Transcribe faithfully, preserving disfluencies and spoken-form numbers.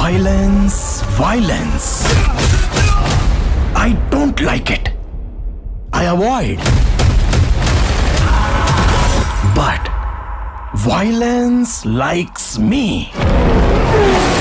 Violence, violence. I don't like it. I avoid. But violence likes me.